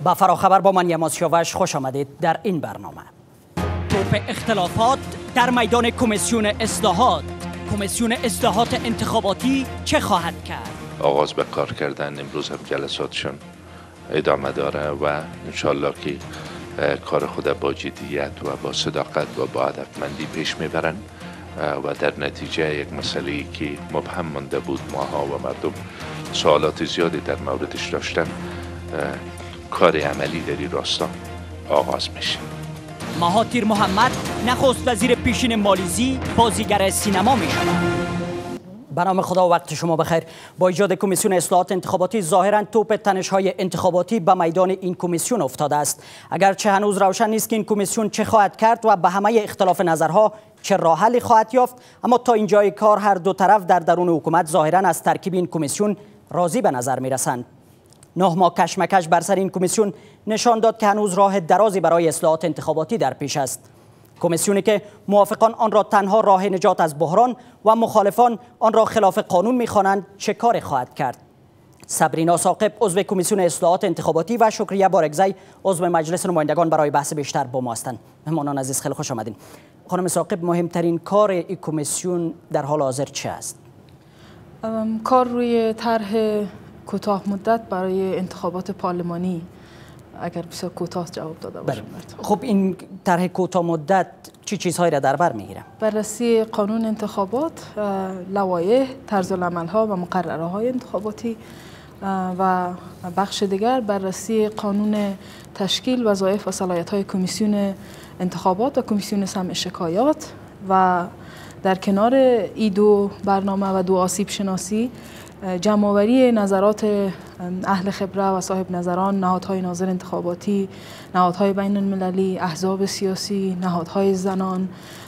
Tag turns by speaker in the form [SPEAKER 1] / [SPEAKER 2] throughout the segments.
[SPEAKER 1] با فراخبر با من یماز شاوش خوش آمدید در این برنامه. توپ اختلافات در میدان کمیسیون اصلاحات. کمیسیون اصلاحات انتخاباتی چه خواهد کرد؟
[SPEAKER 2] آغاز به کار کردن امروز هم جلساتشون ادامه داره و انشالله که کار خود با جدیت و با صداقت و با هدفمندی پیش میبرن و در نتیجه یک مسئله که مبهم مانده بود ماها و مردم سوالات زیادی در موردش داشتن کار عملی در این راستا آغاز میشه.
[SPEAKER 1] مهاتیر محمد نخست وزیر پیشین مالیزی بازیگر سینما می شود. به نام خدا و وقت شما بخیر. با ایجاد کمیسیون اصلاحات انتخاباتی ظاهرا توپ تنش‌های انتخاباتی به میدان این کمیسیون افتاده است. اگرچه هنوز روشن نیست که این کمیسیون چه خواهد کرد و به همه اختلاف نظرها چه راه حلی خواهد یافت، اما تا اینجای کار هر دو طرف در درون حکومت ظاهرا از ترکیب این کمیسیون راضی به نظر می رسند. 9 ماه کشمکش بر سر این کمیسیون نشان داد که هنوز راه درازی برای اصلاحات انتخاباتی در پیش است. کمیسیونی که موافقان آن را تنها راه نجات از بحران و مخالفان آن را خلاف قانون می‌خوانند چه کار خواهد کرد؟ صبرینا ثاقب عضو کمیسیون اصلاحات انتخاباتی و شکریه بارگزی عضو مجلس نمایندگان برای بحث بیشتر با ما هستند. مهمانان عزیز خیلی خوش آمدین. خانم ثاقب، مهمترین کار این کمیسیون در حال حاضر چه است؟
[SPEAKER 3] کار روی طرح کوتاه مدت برای انتخابات پارلمانی، اگر بسیار کوتاه جواب داده باشم.
[SPEAKER 1] خب این طرح کوتاه مدت چی چیزهایی را در بر میگیره؟
[SPEAKER 3] بررسی قانون انتخابات، لوایح، طرزالعمل‌ها و مقرره‌های انتخاباتی و بخش دیگر بررسی قانون تشکیل وظایف و صلاحیت‌های کمیسیون انتخابات و کمیسیون سمع شکایات و در کنار این دو برنامه و دو آسیب شناسی جمع‌آوری نظرات اهل خبره و صاحب نظران، نهادهای ناظر انتخاباتی، نهادهای بین المللی، احزاب سیاسی، نهادهای زنان،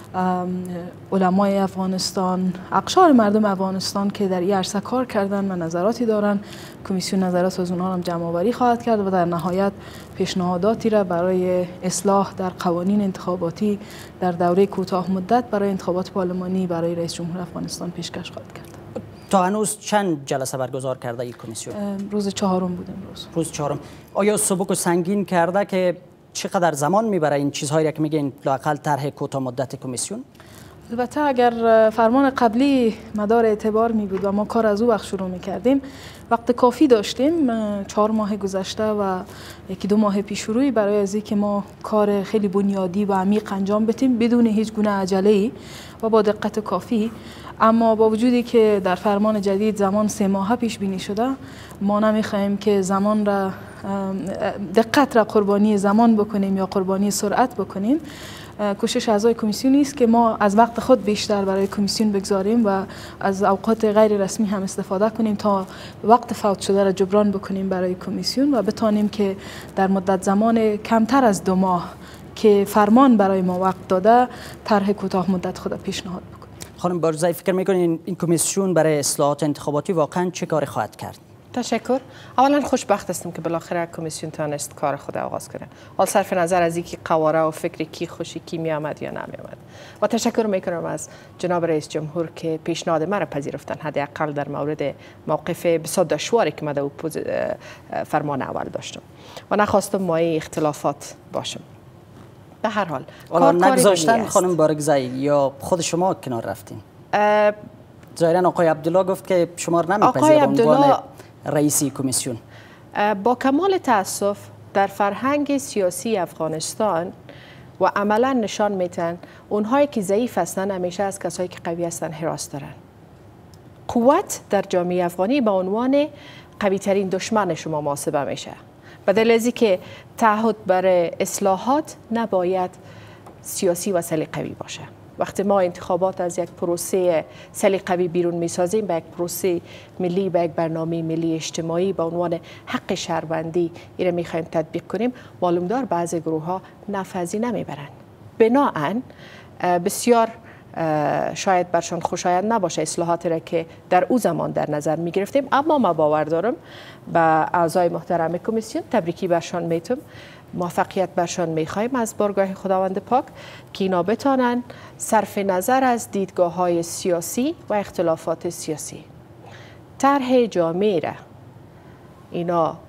[SPEAKER 3] علمای افغانستان، اقشار مردم افغانستان که در این عرصه کار کردن و نظراتی دارن، کمیسیون نظرات از اونها هم جمع‌آوری خواهد کرد و در نهایت پیشنهاداتی را برای اصلاح در قوانین انتخاباتی در دوره کوتاه مدت برای انتخابات پارلمانی برای رئیس جمهور افغانستان پیشکش خواهد کرد.
[SPEAKER 1] تا هنوز چند جلسه برگزار کرده این کمیسیون؟
[SPEAKER 3] روز 4 بود امروز.
[SPEAKER 1] روز 4. آیا سبک و سنگین کرده که چقدر زمان میبره این چیزهایی که میگین لااقل طرح کوتاه مدت کمیسیون؟
[SPEAKER 3] البته اگر فرمان قبلی مدار اعتبار می بود و ما کار از او وقت شروع می کردیم، وقت کافی داشتیم. 4 ماه گذشته و 1-2 ماه پیش روی برای از اینکه ما کار خیلی بنیادی و عمیق انجام بدیم بدون هیچ گونه عجله‌ای و با دقت کافی. اما با وجودی که در فرمان جدید زمان 3 ماه پیش بینی شده، ما نمیخواهیم که زمان را دقت را قربانی زمان بکنیم یا قربانی سرعت بکنیم. کوشش اعضای کمیسیون است که ما از وقت خود بیشتر برای کمیسیون بگذاریم و از اوقات غیر رسمی هم استفاده کنیم تا وقت فوت شده را جبران بکنیم برای کمیسیون و بتانیم که در مدت زمان کمتر از 2 ماه که فرمان برای ما وقت داده طرح کوتاه مدت خود پیشنهاد بکنیم.
[SPEAKER 1] خانم بارگزی، فکر میکنین این کمیسیون برای اصلاحات انتخاباتی واقعا چه کاری خواهد کرد؟
[SPEAKER 4] تشکر. اولا خوشبخت هستم که بالاخره کمیسیون تانست کار خود آغاز کنه. حال صرف نظر از اینکه قواره و فکر کی خوشی کی می آمد یا نمی آمد. و تشکر میکنم از جناب رئیس جمهور که پیشنهاد مرا پذیرفتن، حداقل در مورد موقف بسیار دشواری که من در فرمان اول داشتم و نخواستم مایه اختلافات باشم. به هر حال
[SPEAKER 1] کار نگذاشتن خانم بارگزی یا خود شما کنار رفتین؟ ظاهرا آقای عبدالله گفت که شما رو نمیپذیره به عنوان رئیسی کمیسیون.
[SPEAKER 4] با کمال تاسف در فرهنگ سیاسی افغانستان و عملا نشان میتن اونهایی که ضعیف هستن همیشه از کسایی که قوی هستن هراس دارن. قوت در جامعه افغانی به عنوان قوی ترین دشمن شما محاسبه میشه. بدل از اینکه تعهد برای اصلاحات نباید سیاسی و سلیقوی باشه. وقتی ما انتخابات از یک پروسه سلیقوی بیرون میسازیم به یک پروسه ملی، به یک برنامه ملی اجتماعی به عنوان حق شهروندی این را میخوایم تطبیق کنیم، معلوم دار بعضی گروه ها نفذی نمیبرند. بناهن بسیار شاید برشان خوشایند نباشه اصلاحاتی را که در او زمان در نظر می گرفتیم، اما ما باور دارم به اعضای محترم کمیسیون تبریکی برشان میتم، موفقیت برشان میخوایم از بارگاه خداوند پاک که اینا بتانن صرف نظر از دیدگاه های سیاسی و اختلافات سیاسی طرح جامعه را اینا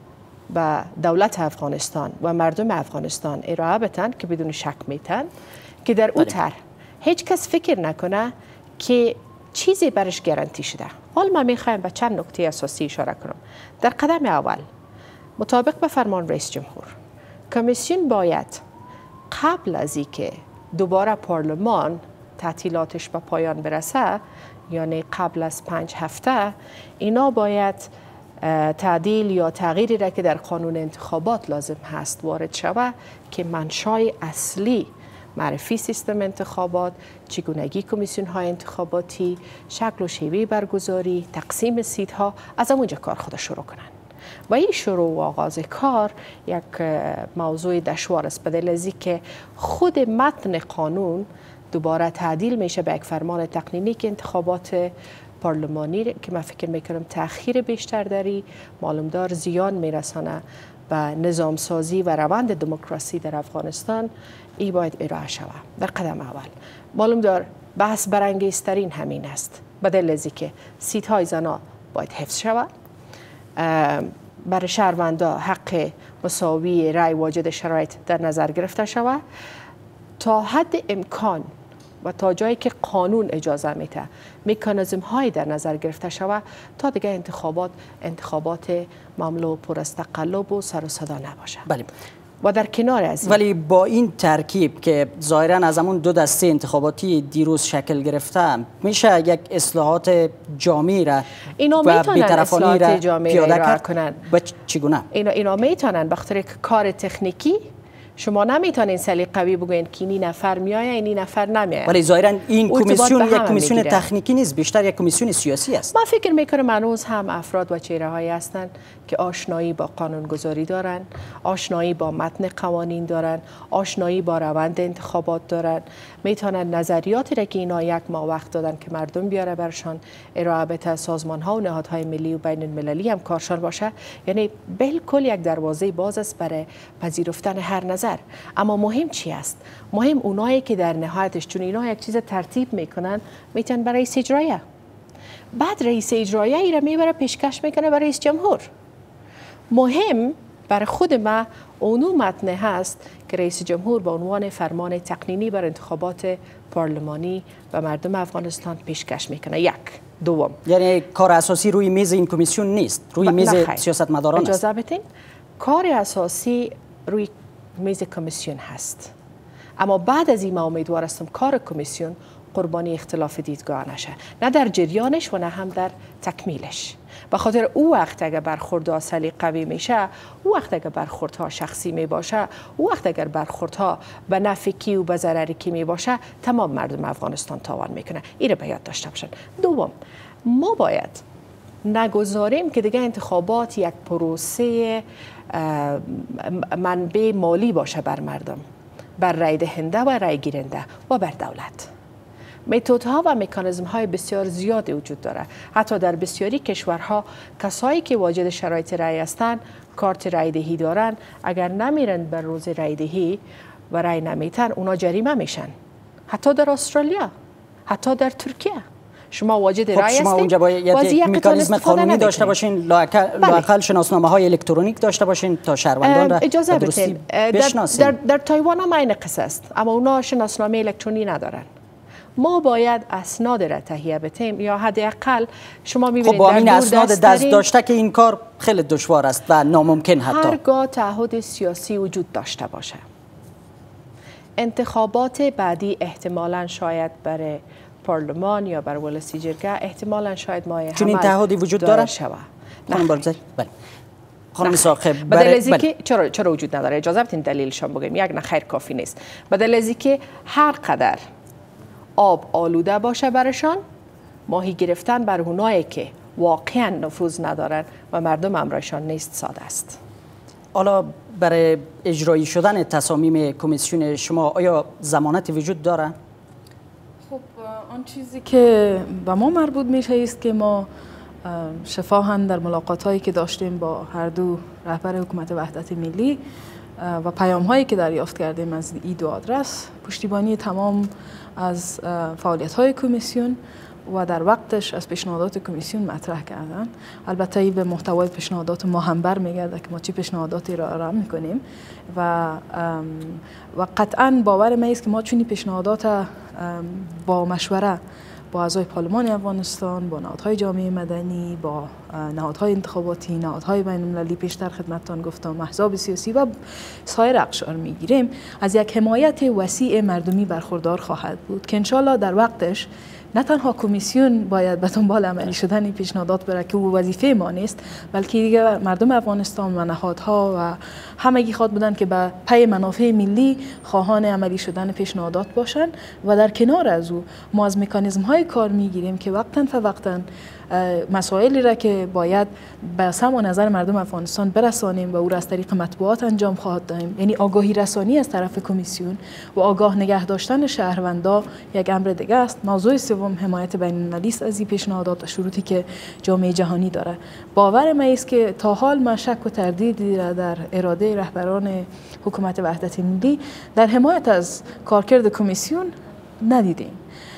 [SPEAKER 4] به دولت افغانستان و مردم افغانستان ارائه بتن که بدون شک میتن که در او طرح هیچ کس فکر نکنه که چیزی برش گارانتی شده. حال من میخوایم به چند نکته اساسی اشاره کنم. در قدم اول مطابق به فرمان رئیس جمهور، کمیسیون باید قبل از اینکه دوباره پارلمان تعطیلاتش به پایان برسه، یعنی قبل از 5 هفته، اینا باید تعدیل یا تغییری را که در قانون انتخابات لازم هست وارد شود که منشای اصلی معرفی سیستم انتخابات، چگونگی کمیسیون های انتخاباتی، شکل و شیوه برگزاری، تقسیم سیت ها، از اونجا کار خود شروع کنند. و این شروع و آغاز کار یک موضوع دشوار است، به دلیل از اینکه خود متن قانون دوباره تعدیل میشه به یک فرمان تقنینی که انتخابات پارلمانی که من فکر میکنم تأخیر بیشتر داری، معلومدار زیان میرسانه به نظام سازی و روند دموکراسی در افغانستان. ای باید ارائه شود در قدم اول. معلومدار بحث برانگیزترین همین است، به دلیل از اینکه سیت های زنا باید حفظ شود، برای شهروندا حق مساوی رای واجد شرایط در نظر گرفته شود، تا حد امکان و تا جایی که قانون اجازه میده مکانیزم های در نظر گرفته شود تا دیگه انتخابات مملو پر از تقلب و سر و صدا نباشه.
[SPEAKER 1] بله.
[SPEAKER 4] و در کنار از این،
[SPEAKER 1] ولی با این ترکیب که ظاهرا از همون 2 دسته انتخاباتی دیروز شکل گرفته، میشه یک اصلاحات جامعی را و بی‌طرفانه را پیاده کنند؟ چگونه؟
[SPEAKER 4] اینا میتونن، بخاطر کار تکنیکی شما نمیتونین سلیقه‌ای بگوین که این نفر میایه این نفر نمیایه.
[SPEAKER 1] ولی ظاهرا این کمیسیون یک کمیسیون تکنیکی نیست، بیشتر یک کمیسیون سیاسی است.
[SPEAKER 4] من فکر میکنم هنوز هم افراد و چهره‌هایی هستند که آشنایی با قانونگذاری دارن، آشنایی با متن قوانین دارن، آشنایی با روند انتخابات دارن، میتونن نظریاتی را که اینا یک ماه وقت دادن که مردم بیاره برشان ارائه بده، سازمان‌ها و نهادهای ملی و بین المللی هم کارشان باشه. یعنی بالکل یک دروازه باز است برای پذیرفتن هر نظر. اما مهم چی است؟ مهم اونایی که در نهایتش، چون اینا یک چیز ترتیب میکنن، میتونن برای رئیس اجرایه، بعد رئیس اجرایه ای را میبره پیشکش میکنه برای رئیس جمهور. مهم برای خود ما اونو متن هست که رئیس جمهور با عنوان فرمان تقنینی بر انتخابات پارلمانی و مردم افغانستان پیشکش میکنه. یک. دوم،
[SPEAKER 1] یعنی کار اساسی روی میز این کمیسیون نیست، روی میز سیاستمداران است.
[SPEAKER 4] اجازه بدین، کار اساسی روی میز کمیسیون هست، اما بعد از این ما امیدوار هستم کار کمیسیون قربانی اختلاف دیدگاه نشه، نه در جریانش و نه هم در تکمیلش. به خاطر او وقت اگر برخوردها سلیقه‌ای میشه، او وقت اگر برخوردها شخصی می باشه، او وقت اگر برخوردها به نفع کی و به ضرر کی می باشه، تمام مردم افغانستان تاوان میکنه. این رو باید داشته باشن. دوم، ما باید نگذاریم که دیگه انتخابات یک پروسه منبع مالی باشه بر مردم، بر رای دهنده و رای گیرنده و بر دولت. متدها و مکانیزم‌های بسیار زیادی وجود داره. حتی در بسیاری کشورها کسایی که واجد شرایط رای هستند کارت رای دهی دارن، اگر نمیرن بر روز رای دهی و رای نمیتن اونا جریمه میشن. حتی در استرالیا، حتی در ترکیه شما واجد رای هستید،
[SPEAKER 1] شما اونجا باید یک مکانیزم قانونی داشته باشین، لااقل شناسنامه‌های الکترونیک داشته باشین تا شهروندان را
[SPEAKER 4] اجازه
[SPEAKER 1] درستی
[SPEAKER 4] بشناسین. در تایوان هم این قصه است، اما اونا شناسنامه الکترونی ندارن. ما باید اسناد را تهیه بتیم، یا حداقل شما می‌بینید
[SPEAKER 1] با این اسناد دست داشته که این کار خیلی دشوار است و ناممکن. حتی
[SPEAKER 4] هرگاه تعهد سیاسی وجود داشته باشه، انتخابات بعدی احتمالاً شاید برای پارلمان یا برای ولسی جرگه احتمالاً شاید ماه
[SPEAKER 1] چون این تعهدی وجود داره شود. خانم ساقه،
[SPEAKER 4] بدل که چرا وجود نداره؟ اجازه بدین دلیلشون بگیم. یک، نه خیر کافی نیست. بدل از اینکه هر قدر آب آلوده باشه برشان، ماهی گرفتن بر اونایی که واقعا نفوذ ندارن و مردم امرایشان نیست ساده است.
[SPEAKER 1] حالا برای اجرایی شدن تصامیم کمیسیون شما آیا ضمانتی وجود داره؟
[SPEAKER 3] خب آن چیزی که به ما مربوط میشه است که ما شفاهاً در ملاقات‌هایی که داشتیم با هر دو رهبر حکومت وحدت ملی و پیام‌هایی که دریافت کردیم از این دو آدرس، پشتیبانی تمام از فعالیت‌های کمیسیون و در وقتش از پیشنهادات کمیسیون مطرح کردن. البته این به محتوای پیشنهادات ما هم برمیگرده که ما چی پیشنهاداتی را ارائه میکنیم و قطعا باور من است که ما چونی پیشنهادات با مشوره با اعضای پارلمان افغانستان، با نهادهای جامعه مدنی، با نهادهای انتخاباتی، نهادهای بین المللی، پیشتر خدمتتان گفتم، احزاب سیاسی و سایر اقشار میگیریم، از یک حمایت وسیع مردمی برخوردار خواهد بود که انشالله در وقتش نه تنها کمیسیون باید به دنبال عملی شدن این پیشنهادات بره که او وظیفه ما نیست، بلکه دیگه مردم افغانستان و نهادها و همگی خواد بودن که به پی منافع ملی خواهان عملی شدن پیشنهادات باشن و در کنار از او ما از مکانیزم های کار میگیریم که وقتا فوقتا مسائلی را که باید به سمع و نظر مردم افغانستان برسانیم و او را از طریق مطبوعات انجام خواهد دهیم، یعنی آگاهی رسانی از طرف کمیسیون و آگاه نگه داشتن شهروندا یک امر دیگه است. موضوع سوم حمایت بین المللی است از این پیشنهادات و شروطی که جامعه جهانی داره. باور من است که تا حال ما شک و تردیدی را در اراده رهبران حکومت وحدت ملی در حمایت از کارکرد کمیسیون ندیدیم،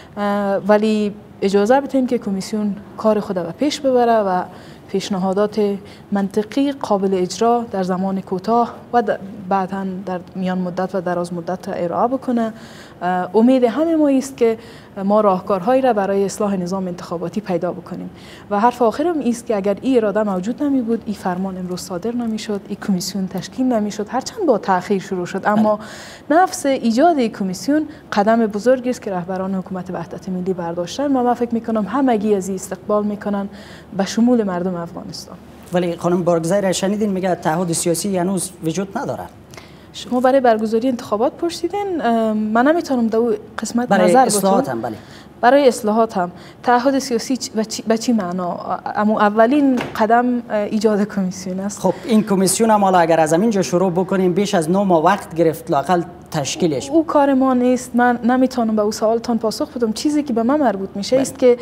[SPEAKER 3] ولی اجازه بدهیم که کمیسیون کار خود را پیش ببره و پیشنهادات منطقی قابل اجرا در زمان کوتاه و بعداً در میان مدت و دراز مدت ارائه بکنه. امید همه ما است که ما راهکارهایی را برای اصلاح نظام انتخاباتی پیدا بکنیم و حرف آخرم است که اگر این اراده موجود نمی بود، این فرمان امروز صادر نمی شد، این کمیسیون تشکیل نمی شد، هرچند با تأخیر شروع شد، اما نفس ایجاد این کمیسیون قدم بزرگی است که رهبران حکومت وحدت ملی برداشتن و من فکر می کنم همگی از این استقبال میکنن به شمول مردم افغانستان.
[SPEAKER 1] ولی خانم بارگزای را شنیدین میگه تعهد سیاسی هنوز وجود نداره.
[SPEAKER 3] شما برای برگزاری انتخابات پرسیدین، من نمیتونم در قسمت
[SPEAKER 1] برای
[SPEAKER 3] نظر
[SPEAKER 1] اصلاحات هم. بله
[SPEAKER 3] برای اصلاحات هم تعهد سیاسی به چی معنا؟ اما اولین قدم ایجاد کمیسیون است.
[SPEAKER 1] خب این کمیسیون هم حالا اگر از اینجا شروع بکنیم بیش از 9 ماه وقت گرفت لااقل تشکیلش.
[SPEAKER 3] او کار ما نیست، من نمیتونم به او سوالتان پاسخ بدم. چیزی که به من مربوط میشه است که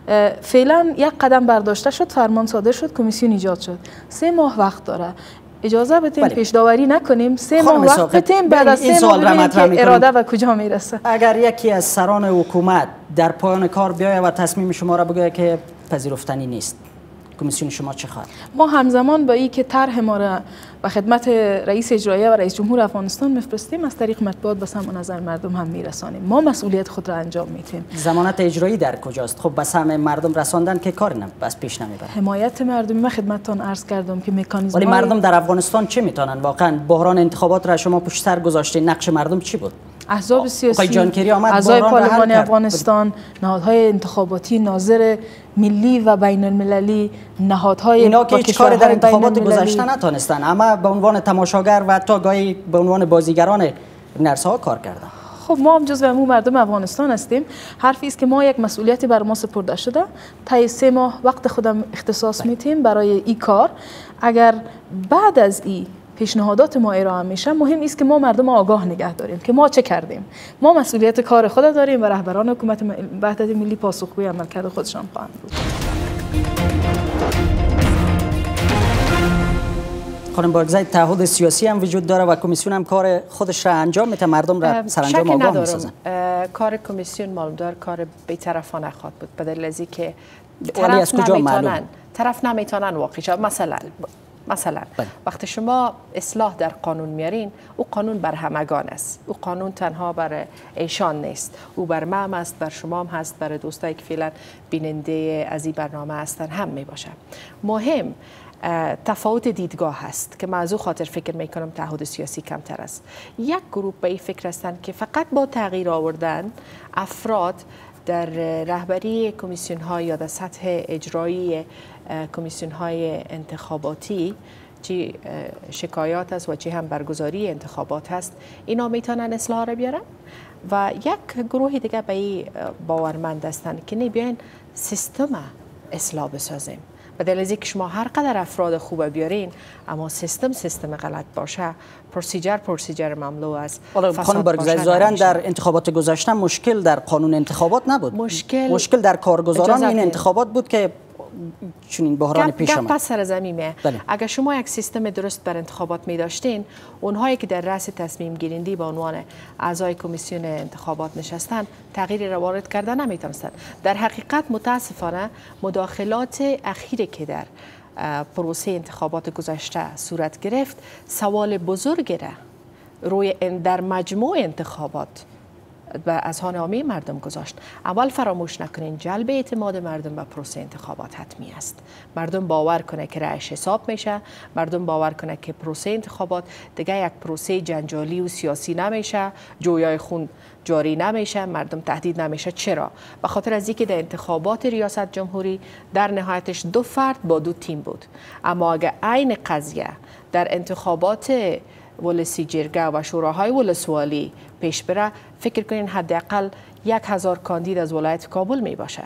[SPEAKER 3] فعلا یک قدم برداشته شد، فرمان صادر شد، کمیسیون ایجاد شد، 3 ماه وقت داره. اجازه بدیم پیش داوری نکنیم، 3 ماه وقت بدیم، بعد از 3 ماه ببینیم که اراده و کجا میرسه.
[SPEAKER 1] اگر یکی از سران حکومت در پایان کار بیاید و تصمیم شما را بگه که پذیرفتنی نیست، کمیسیون شما چه خواهد؟
[SPEAKER 3] ما همزمان با این که طرح ما را به خدمت رئیس اجرایی و رئیس جمهور افغانستان میفرستیم، از طریق مطبوعات به سمع نظر مردم هم میرسانیم. ما مسئولیت خود را انجام میدیم. ضمانت
[SPEAKER 1] اجرایی در کجاست؟ خب به سمع مردم رساندن که کار بس پیش نمیبره.
[SPEAKER 3] حمایت مردمی ما خدمتتان عرض کردم که مکانیزم.
[SPEAKER 1] ولی مردم در افغانستان چه میتونن؟ واقعا بحران انتخابات را شما پشت سر گذاشتین، نقش مردم چی بود؟
[SPEAKER 3] احزاب سیاسی، اعضای پارلمان افغانستان، نهادهای انتخاباتی، ناظر ملی و بین المللی، نهادهای
[SPEAKER 1] اینا که هیچ کاری در انتخابات گذشته نتونستن، اما به عنوان تماشاگر و تا گاهی به عنوان بازیگران نرس‌ها کار کردن.
[SPEAKER 3] خب ما هم جزو مردم افغانستان هستیم. حرفی است که ما یک مسئولیتی بر ما سپرده شده، تا 3 ماه وقت خودم اختصاص میدیم برای این کار. اگر بعد از این پیشنهادات ما ارائه میشه، مهم است که ما مردم آگاه نگه داریم که ما چه کردیم. ما مسئولیت کار خود داریم و رهبران حکومت وحدت ملی پاسخگوی عملکرد خودشان خواهند بود.
[SPEAKER 1] خانم بارگزای، تعهد سیاسی هم وجود داره و کمیسیون هم کار خودش را انجام میده، مردم را سرانجام آگاه میسازن.
[SPEAKER 4] کار کمیسیون معلوم دار کار بی‌طرفانه خواهد بود، به دلیل از اینکه طرف نمیتونن واقعی شد. مثلا وقتی شما اصلاح در قانون میارین، او قانون بر همگان است، او قانون تنها بر ایشان نیست، او بر ما هم است، بر شما هم هست، بر دوستایی که فعلا بیننده از این برنامه هستن هم می باشه. مهم تفاوت دیدگاه هست که موضوع خاطر فکر میکنم تعهد سیاسی کمتر است. یک گروه به این فکر هستند که فقط با تغییر آوردن افراد در رهبری کمیسیون ها یا در سطح اجرایی کمیسیون های انتخاباتی، چی شکایات است و چی هم برگزاری انتخابات هست، اینا میتونن اصلاح را بیارن. و یک گروه دیگه به این باورمند هستند که بیاین سیستم اصلاح بسازیم. به دلیل اینکه شما هر قدر افراد خوب بیارین، اما سیستم غلط باشه، پروسیجر مملو است.
[SPEAKER 1] خانم بارگزای، ظاهراً در انتخابات گذشته مشکل در قانون انتخابات نبود، مشکل در کارگزاران این انتخابات بود که چنین بحران پیش آمد؟
[SPEAKER 4] پس سر زمینه.
[SPEAKER 1] بله.
[SPEAKER 4] اگر شما یک سیستم درست بر انتخابات می داشتین، اونهایی که در رأس تصمیم گیرنده به عنوان اعضای کمیسیون انتخابات نشستن تغییری را وارد کردن نمیتونستند. در حقیقت متاسفانه مداخلات اخیری که در پروسه انتخابات گذشته صورت گرفت سوال بزرگی را روی در مجموع انتخابات و اذهان عامه مردم گذاشت. اول فراموش نکنین جلب اعتماد مردم به پروسه انتخابات حتمی است. مردم باور کنه که رأیش حساب میشه، مردم باور کنه که پروسه انتخابات دیگه یک پروسه جنجالی و سیاسی نمیشه، جویای خون جاری نمیشه، مردم تهدید نمیشه. چرا؟ به خاطر از اینکه در انتخابات ریاست جمهوری در نهایتش 2 فرد با 2 تیم بود. اما اگر عین قضیه در انتخابات ولسی جرگه و شوراهای ولسوالی پیش بره، فکر کنین حداقل 1000 کاندید از ولایت کابل می باشه.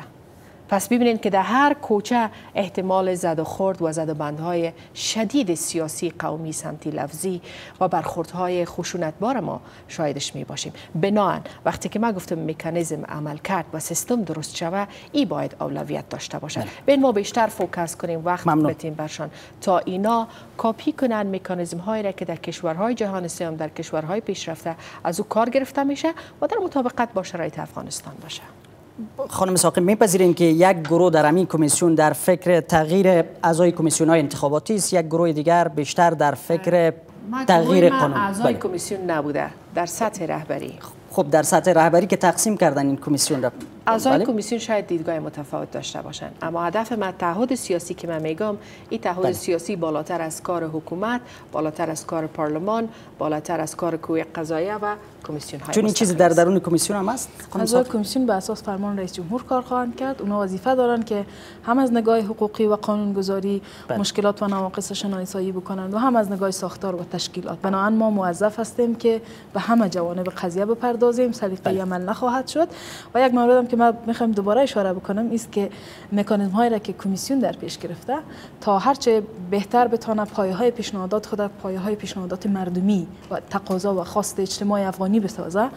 [SPEAKER 4] پس ببینید که در هر کوچه احتمال زد و خورد و زد و بندهای شدید سیاسی، قومی، سمتی، لفظی و برخوردهای خشونتبار ما شاهدش می باشیم. بنابراین وقتی که ما گفتم مکانیزم عمل کرد و سیستم درست شوه، این باید اولویت داشته باشه. ببین ما بیشتر فوکس کنیم، وقت بدیم برشان تا اینا کاپی کنن مکانیزم هایی را که در کشورهای جهان سوم، در کشورهای پیشرفته از او کار گرفته میشه و در مطابقت با شرایط افغانستان باشه.
[SPEAKER 1] خانم ساقی میپذیرین که یک گروه در همین کمیسیون در فکر تغییر اعضای کمیسیون های انتخاباتی است، یک گروه دیگر بیشتر در فکر تغییر قانون؟
[SPEAKER 4] اعضای کمیسیون نبوده، در سطح رهبری.
[SPEAKER 1] خب در سطح رهبری که تقسیم کردن این کمیسیون را،
[SPEAKER 4] اعضای کمیسیون شاید دیدگاه متفاوت داشته باشند، اما هدف من تعهد سیاسی که من میگم، این تعهد سیاسی بالاتر از کار حکومت، بالاتر از کار پارلمان، بالاتر از کار قوه قضاییه و کمیسیون های.
[SPEAKER 1] چون این چیزی در درون کمیسیون هم است.
[SPEAKER 3] اعضای کمیسیون به اساس فرمان رئیس جمهور کار خواهند کرد. اونا وظیفه دارن که هم از نگاه حقوقی و قانونگذاری مشکلات و نواقص شناسایی بکنند و هم از نگاه ساختار و تشکیلات. بنابراین ما موظف هستیم که به همه جوانب قضیه بپردازیم. سلیقه عمل نخواهد شد. و یک موردم که ما میخوایم دوباره اشاره بکنم است که مکانیزم هایی را که کمیسیون در پیش گرفته تا هرچه بهتر بتونه پایه‌های پیشنهادات خود پایه‌های پیشنهادات مردمی و تقاضا و خواست اجتماع افغانی بسازه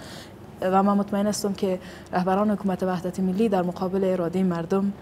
[SPEAKER 3] و من مطمئن هستم که رهبران حکومت وحدت ملی در مقابل اراده مردم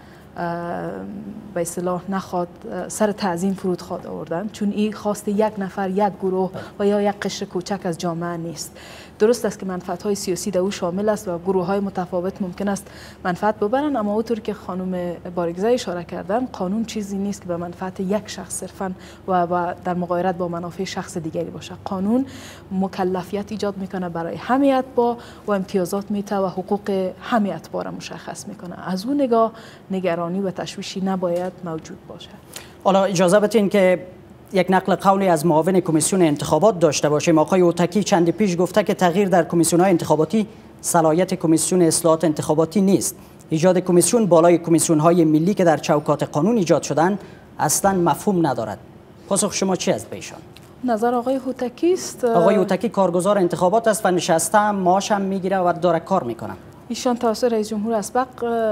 [SPEAKER 3] به اصطلاح نخواد سر تعظیم فرود خواد آوردن، چون این خواست یک نفر، یک گروه و یا یک قشر کوچک از جامعه نیست. درست است که منفعت‌های سیاسی در او شامل است و گروه‌های متفاوت ممکن است منفعت ببرند، اما اونطور که خانم بارگزای اشاره کردن، قانون چیزی نیست که به منفعت یک شخص صرفاً و در مغایرت با منافع شخص دیگری باشه. قانون مکلفیت ایجاد میکنه برای همه اتباع و امتیازات میته و حقوق همه اتباع را مشخص میکنه. از اون نگاه نگرانی و تشویشی نباید موجود باشه.
[SPEAKER 1] حالا اجازه بدین که یک نقل قولی از معاون کمیسیون انتخابات داشته باشیم. آقای اوتکی چند پیش گفته که تغییر در کمیسیون‌های انتخاباتی صلاحیت کمیسیون اصلاحات انتخاباتی نیست. ایجاد کمیسیون بالای کمیسیون‌های ملی که در چوکات قانون ایجاد شدن اصلا مفهوم ندارد. پاسخ شما چی است به ایشان؟
[SPEAKER 3] نظر آقای هوتکی است.
[SPEAKER 1] آقای هوتکی کارگزار انتخابات است و نشسته، معاش هم میگیره و داره کار میکنه.
[SPEAKER 3] ایشان توسط رئیس جمهور اسبق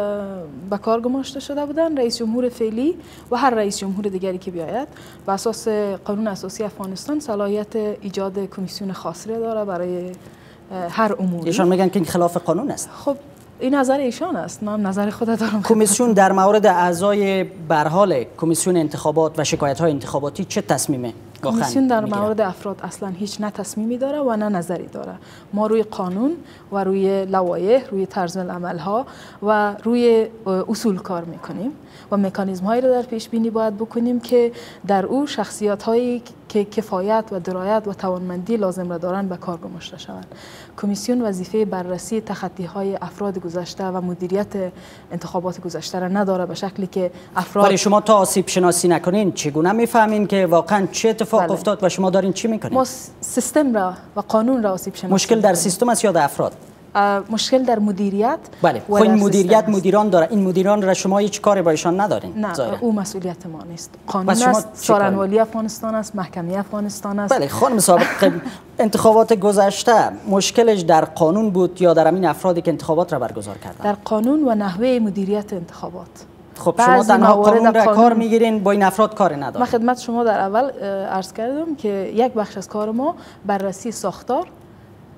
[SPEAKER 3] به کار گماشته شده بودن. رئیس جمهور فعلی و هر رئیس جمهور دیگری که بیاید به اساس قانون اساسی افغانستان صلاحیت ایجاد کمیسیون خاصی داره برای هر امور.
[SPEAKER 1] ایشان میگن که این خلاف قانون است.
[SPEAKER 3] خب این نظر ایشان است، من نظر خود دارم.
[SPEAKER 1] کمیسیون در مورد اعضای به هر حال کمیسیون انتخابات و شکایت‌های انتخاباتی چه تصمیمه؟
[SPEAKER 3] کمیسیون در مورد افراد اصلا هیچ نه تصمیمی داره و نه نظری داره. ما روی قانون و روی لوایح، روی طرز العمل ها و روی اصول کار میکنیم و مکانیزم هایی رو در پیش بینی باید بکنیم که در او شخصیت هایی که کفایت و درایت و توانمندی لازم را دارند به کار گماشته شوند. کمیسیون وظیفه بررسی تخطی های افراد گذشته و مدیریت انتخابات گذشته را نداره به شکلی که افراد. ولی
[SPEAKER 1] شما تا آسیب شناسی نکنین چگونه میفهمین که واقعا چه اتفاق افتاد و شما دارین چی میکنین؟
[SPEAKER 3] ما سیستم را و قانون را آسیب شناسی.
[SPEAKER 1] مشکل در سیستم است یا در افراد؟
[SPEAKER 3] مشکل در مدیریت.
[SPEAKER 1] بله، خب این مدیریت مدیران داره. این مدیران را شما هیچ کاری با ایشان ندارین؟
[SPEAKER 3] نه، او مسئولیت ما نیست. قانون است، سارنوالی افغانستان است، محکمه افغانستان است.
[SPEAKER 1] بله خانم سابق، انتخابات گذشته مشکلش در قانون بود یا در همین افرادی که انتخابات را برگزار کردند؟
[SPEAKER 3] در قانون و نحوه مدیریت انتخابات.
[SPEAKER 1] خب شما تنها قانون را کار میگیرین، با این افراد کار ندارین.
[SPEAKER 3] من خدمت شما در اول عرض کردم که یک بخش از کار ما بررسی ساختار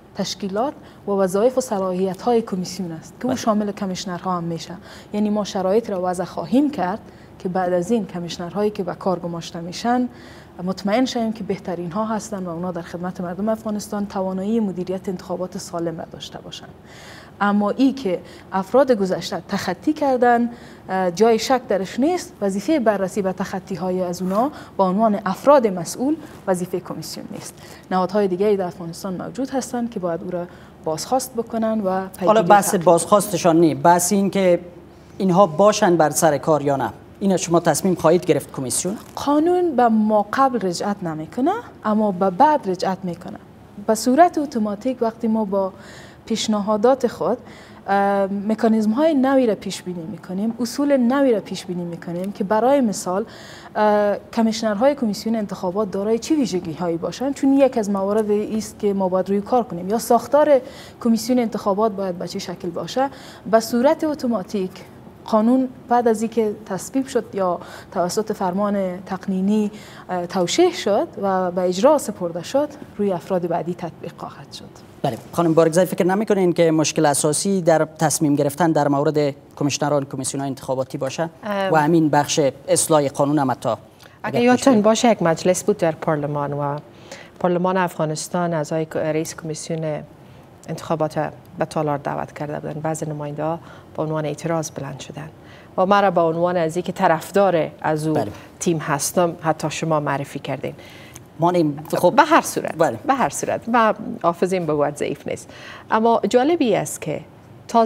[SPEAKER 3] تشکیلات و وظایف و صلاحیت‌های کمیسیون است که او شامل کمیشنرها هم میشه. یعنی ما شرایط را وضع خواهیم کرد که بعد از این کمیشنرهایی که به کار گماشته میشن مطمئن شویم که بهترین ها هستند و اونا در خدمت مردم افغانستان توانایی مدیریت انتخابات سالم را داشته باشند. اما ای که افراد گذشته تخطی کردن جای شک درش نیست. وظیفه بررسی و تخطی های از اونا با عنوان افراد مسئول وظیفه کمیسیون نیست. نهادهای دیگری در افغانستان موجود هستند که باید او را بازخواست بکنن و
[SPEAKER 1] حالا بحث بازخواستشان نه، بحث این که اینها باشن بر سر کار یا نه، این شما تصمیم خواهید گرفت کمیسیون؟
[SPEAKER 3] قانون به ما قبل رجعت نمیکنه اما به بعد رجعت میکنه. به صورت اتوماتیک وقتی ما با پیشنهادات خود مکانیزم های نوی را پیش بینی میکنیم، اصول نوی را پیش بینی میکنیم که برای مثال کمیشنرهای کمیسیون انتخابات دارای چه ویژگی هایی باشند، چون یک از موارد است که ما باید روی کار کنیم، یا ساختار کمیسیون انتخابات باید به چه شکل باشه. به صورت اتوماتیک قانون بعد از اینکه تصویب شد یا توسط فرمان تقنینی توشیح شد و به اجرا سپرده شد، روی افراد بعدی تطبیق خواهد شد.
[SPEAKER 1] بله خانم بارگزای، فکر نمی‌کنین که مشکل اساسی در تصمیم گرفتن در مورد کمیشنران کمیسیون انتخاباتی باشه و همین بخش اصلاح قانون هم حتی
[SPEAKER 4] اگر یادتون باشه یک مجلس بود در پارلمان و پارلمان افغانستان اعضای رئیس کمیسیون انتخابات به تالار دعوت کرده بودن. بعضی نماینده ها به عنوان اعتراض بلند شدن و ما را به عنوان از اینکه طرفدار از او تیم هستم حتی شما معرفی کردین. خب به هر صورت به هر صورت ما حافظیم به وقت ضعیف نیست. اما جالبی است که تا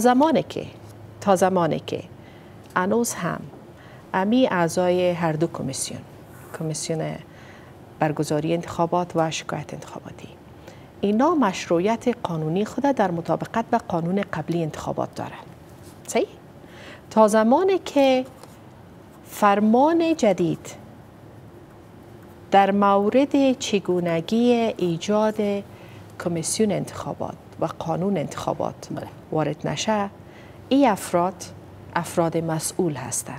[SPEAKER 4] زمانی که هنوز هم امی اعضای هر دو کمیسیون برگزاری انتخابات و شکایت انتخاباتی، اینا مشروعیت قانونی خود در مطابقت با قانون قبلی انتخابات دارند. صحیح؟ تا زمانی که فرمان جدید در مورد چگونگی ایجاد کمیسیون انتخابات و قانون انتخابات وارد نشه، این افراد مسئول هستند.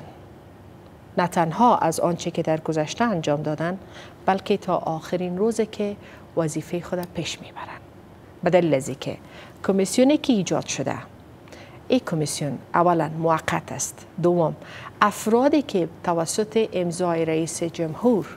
[SPEAKER 4] نه تنها از آنچه که در گذشته انجام دادن، بلکه تا آخرین روزی که وظیفه خود پیش میبرن. به دلیل از اینکه کمیسیونی که ایجاد شده، این کمیسیون اولا موقت است، دوم افرادی که توسط امضای رئیس جمهور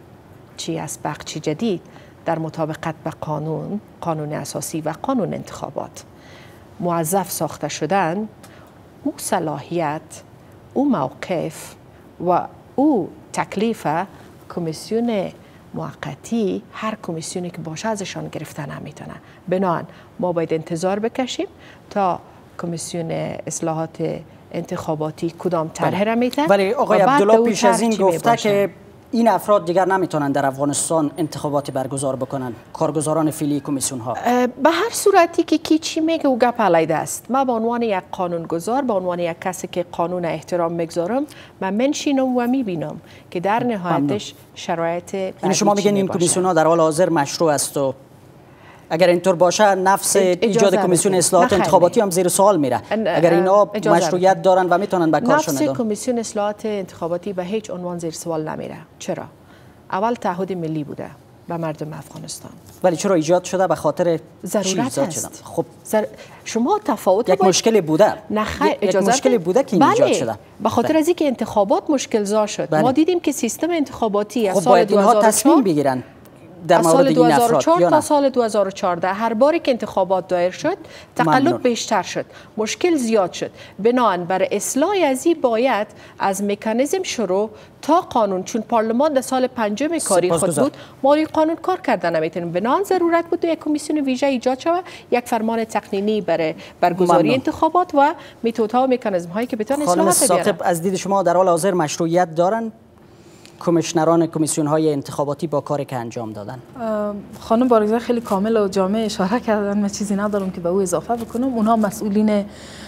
[SPEAKER 4] چی از بخش جدید در مطابقت به قانون اساسی و قانون انتخابات موظف ساخته شدن، او صلاحیت، او موقف و او تکلیف کمیسیون موقتی هر کمیسیونی که باشه ازشان گرفته نمیتونه. بنابراین ما باید انتظار بکشیم تا کمیسیون اصلاحات انتخاباتی کدام طرح را میده.
[SPEAKER 1] ولی آقای عبدالله پیش از این گفته که این افراد دیگر نمیتونن در افغانستان انتخاباتی برگزار بکنن، کارگزاران فعلی کمیسیون ها.
[SPEAKER 4] به هر صورتی که کی چی میگه او گپ علیده است. ما به عنوان یک قانونگذار، به عنوان یک کسی که قانون احترام میگذارم، من منشینم و میبینم که در نهایتش شرایط
[SPEAKER 1] این شما میگین این کمیسیون ها در حال حاضر مشروع است و اگر اینطور باشه نفس ایجاد کمیسیون اصلاحات انتخاباتی هم زیر سوال میره. اگر اینا مشروعیت دارن و میتونن به کارشون ادامه
[SPEAKER 4] نفس کمیسیون اصلاحات انتخاباتی به هیچ عنوان زیر سوال نمیره. چرا؟ اول تعهد ملی بوده به مردم افغانستان.
[SPEAKER 1] ولی چرا ایجاد شده؟ به خاطر
[SPEAKER 4] ضرورت است. خب شما تفاوت
[SPEAKER 1] یک مشکلی بوده.
[SPEAKER 4] یک
[SPEAKER 1] مشکلی بوده که این ایجاد شده.
[SPEAKER 4] به خاطر از اینکه انتخابات مشکل زا شد. ما دیدیم که سیستم انتخاباتی از
[SPEAKER 1] سال 2004 تصمیم بگیرن در
[SPEAKER 4] سال 2004 تا سال 2014 هر باری که انتخابات دایر شد تقلب بیشتر شد، مشکل زیاد شد. بنابراین برای اصلاح ازی باید از مکانیزم شروع تا قانون، چون پارلمان در سال پنجم کاری خود بود ما روی قانون کار کردن نمیتونیم. بنابراین ضرورت بود یک کمیسیون ویژه ایجاد شود، یک فرمان تقنینی برای برگزاری انتخابات و متدها و مکانیزم هایی که بتونه اصلاحات بیاره.
[SPEAKER 1] از دید شما در حال حاضر مشروعیت دارن کمیشنران کمیسیون های انتخاباتی با کاری که انجام دادن؟
[SPEAKER 3] خانم بارگزای خیلی کامل و جامع اشاره کردن، من چیزی ندارم که به او اضافه بکنم. اونها مسئولین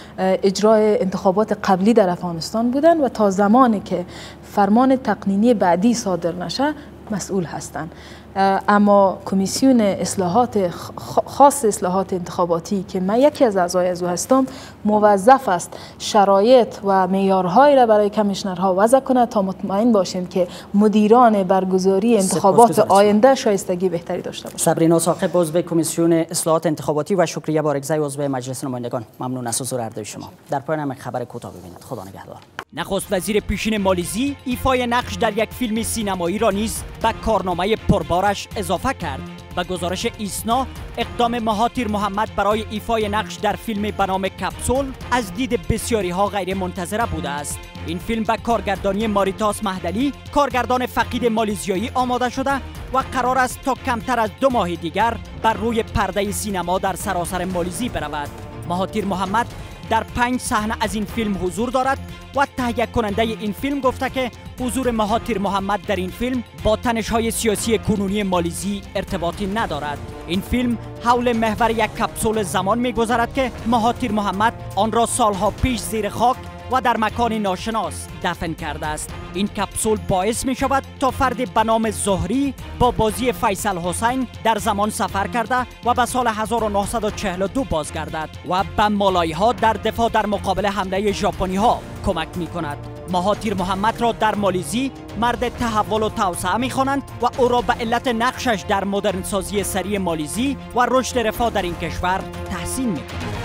[SPEAKER 3] اجرای انتخابات قبلی در افغانستان بودن و تا زمانی که فرمان تقنینی بعدی صادر نشه مسئول هستند. اما کمیسیون اصلاحات خاص اصلاحات انتخاباتی که من یکی از اعضای از او هستم موظف است شرایط و معیارهایی را برای کمیشنرها وضع کند تا مطمئن باشیم که مدیران برگزاری انتخابات آینده شایستگی بهتری داشته باشند.
[SPEAKER 1] صبرینا ثاقب عضو کمیسیون اصلاحات انتخاباتی و شکریه بارگزی عضو مجلس نمایندگان، ممنون از حضور هر دوی شما. در پایان خبر کوتاه ببینید. خدا نگهدار. نخست وزیر پیشین مالیزی ایفای نقش در یک فیلم سینمایی را نیز به کارنامه پربارش اضافه کرد. به گزارش ایسنا، اقدام مهاتیر محمد برای ایفای نقش در فیلم به نام کپسول از دید بسیاری ها غیر منتظره بوده است. این فیلم به کارگردانی ماریتاس مهدلی، کارگردان فقید مالیزیایی آماده شده و قرار است تا کمتر از 2 ماه دیگر بر روی پرده سینما در سراسر مالیزی برود. مهاتیر محمد در 5 صحنه از این فیلم حضور دارد و تهیه کننده این فیلم گفته که حضور مهاتیر محمد در این فیلم با تنش‌های سیاسی کنونی مالیزی ارتباطی ندارد. این فیلم حول محور یک کپسول زمان می‌گذرد که مهاتیر محمد آن را سالها پیش زیر خاک و در مکان ناشناس دفن کرده است. این کپسول باعث می شود تا فردی به نام زهری با بازی فیصل حسین در زمان سفر کرده و به سال 1942 بازگردد و به مالایی ها در دفاع در مقابل حمله ژاپنی ها کمک می کند. مهاتیر محمد را در مالیزی مرد تحول و توسعه می خوانند و او را به علت نقشش در مدرن سازی سریع مالیزی و رشد رفاه در این کشور تحسین می کنند.